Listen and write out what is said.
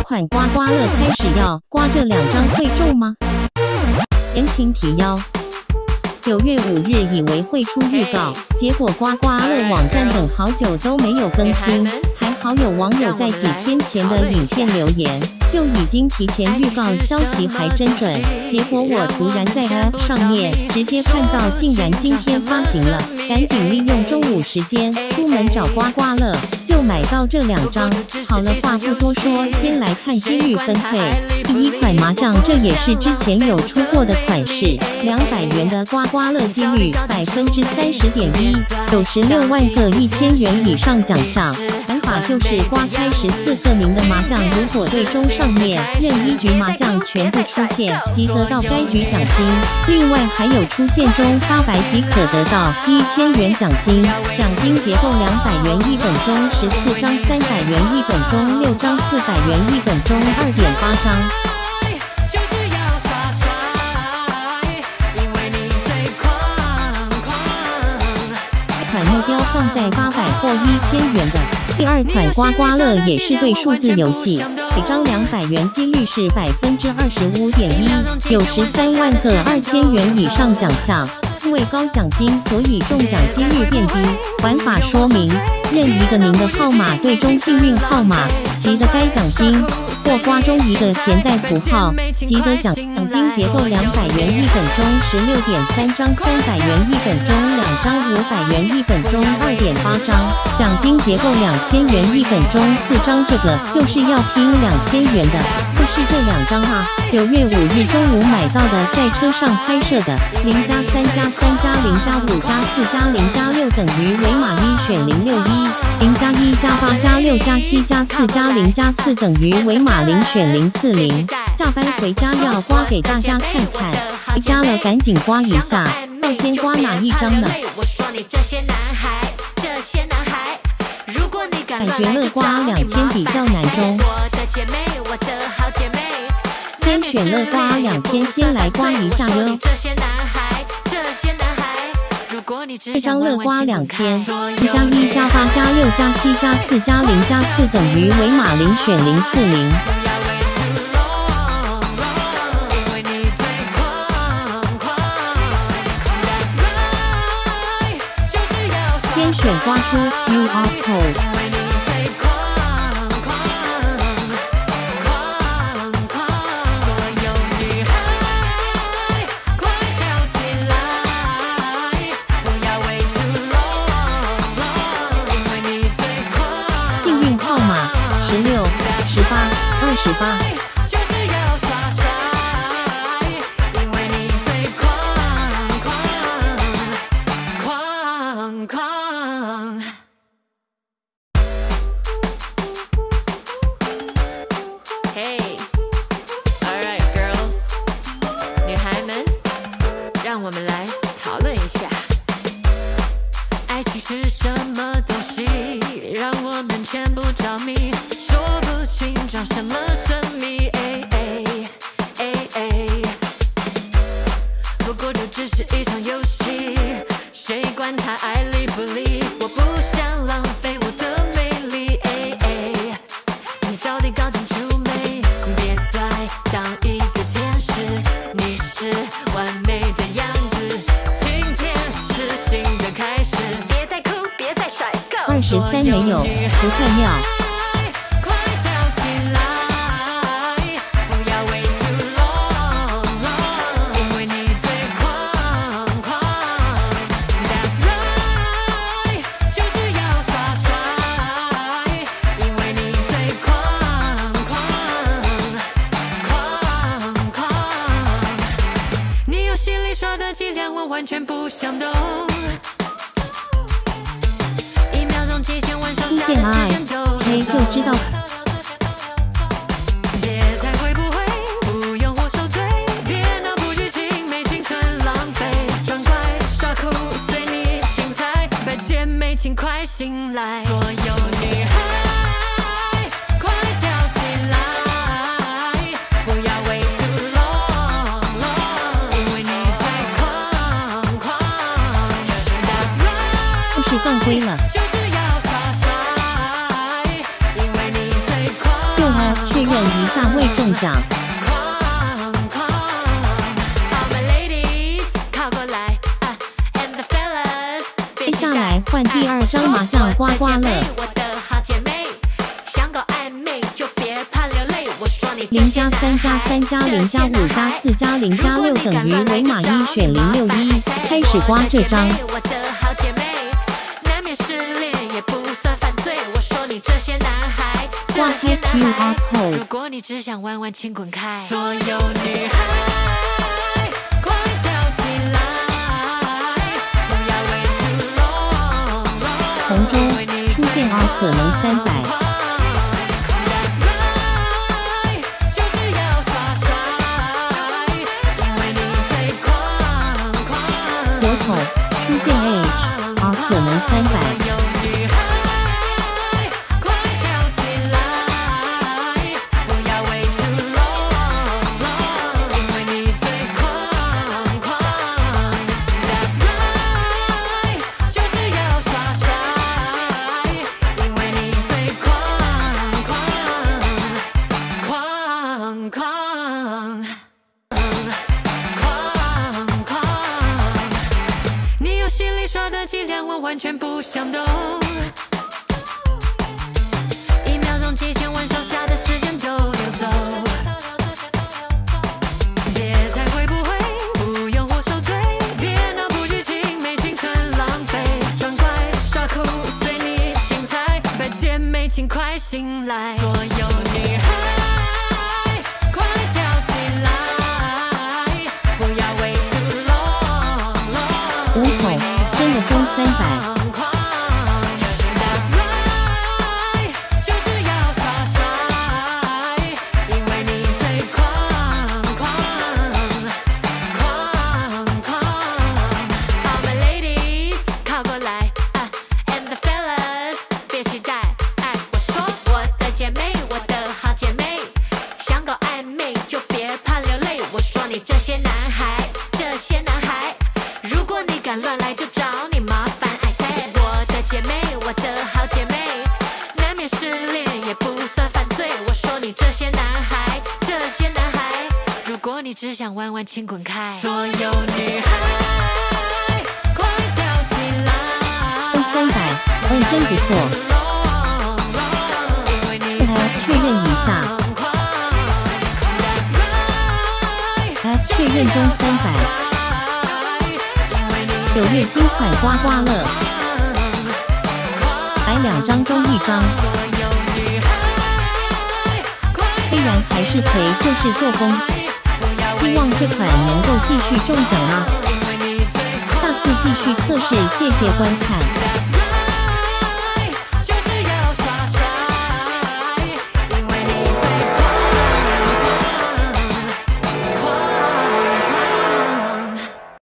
款刮刮乐开始要刮这2张会中吗？言情提要：9月5日以为会出预告，结果刮刮乐网站等好久都没有更新，还好有网友在几天前的影片留言，就已经提前预告消息还真准。结果我突然在 App 上面直接看到，竟然今天发行了，赶紧利用中午时间出门找刮刮乐，就买到这2张。好了，话不多说，先来看几率分配。第1款麻将，这也是之前有出过的款式，200元的刮刮乐几率30.1%，96万个1000元以上奖项。玩法就是刮开14个名的麻将，如果对中上面任1局麻将全部出现，即得到该局奖金。另外还有出现中发白即可得到1000元奖金。奖金结构200元1本中14张，300元1本中6张，400元1本中2.8张。款目标放在800或1000元的。第2款刮刮乐也是对数字游戏，每张200元几率是25.1%，有13万个2000元以上奖项。因为高奖金，所以中奖几率变低。玩法说明：任一个您的号码对中幸运号码，即得该奖金；或刮中一个潜在符号，即得奖金结构200元1本中16.3张，300元1本中2张，500元1本中2.8张。奖金结构2000元1本中4张，这个就是要拼2000元的，就是这2张啊！9月5日中午买到的，在车上拍摄的0+3+3+0+5+4+0+6等于为码1选061，0+1+8+6+7+4+0+4等于为码0选040。下班回家要刮给大家看看，回家了赶紧刮一下，要先刮哪一张呢？感觉乐刮2000比较难中。先选乐刮2000，先来刮一下哟。这张乐刮2000，1+1+8+6+7+4+0+4等于为码0选040。先选刮出 QR code。幸运号码16、18、28。 让我们来讨论一下，爱情是什么东西，让我们全部着迷，说不清装什么神秘。不过这只是一场游戏，谁管他爱理不理？我不想浪费我的美丽。你到底搞清楚没？别再当一个天使，你是完美的样子。今天是新的开始，别再哭，别再甩够。 23没有，不太妙。 完全不想动，1秒钟几千万手下的时间都黑就知道。 别猜会不会，不用我受罪，别闹不拘情，没青春浪费，装乖耍酷随你精彩，白姐妹请快醒来，所有女孩。 犯规了。用 App 确认一下未中奖。接下来换第二张麻将刮刮乐。0+3+3+0+5+4+0+6等于为马1选061，开始刮这张。挂开 QR code。 如果你只想玩玩，请滚开！所有女孩，快跳起来！不要 wait too long。 红中出现 R 可能300。 就是要耍帅，因为你最狂。 左口出现 H，R 可能300。 你有心里耍的伎俩，我完全不想懂。1秒钟几千万上下的时间都流走，别猜会不会，不用我受罪，别闹不拘情，没青春浪费，装乖耍酷随你精彩，白姐妹请快醒来，所有女孩。 5口真的中300。 乱来就找你麻烦 I said 我的姐妹，我的好姐妹，难免失恋也不算犯罪。我说你这些男孩，这些男孩，如果你只想玩玩，请滚开！所有女孩，快跳起来！ 中300，真不错。确认一下。确认中300。9月新款刮刮乐，白2张中1张，虽然还是赔，就是做工。希望这款能够继续中奖啊！下次继续测试，谢谢观看。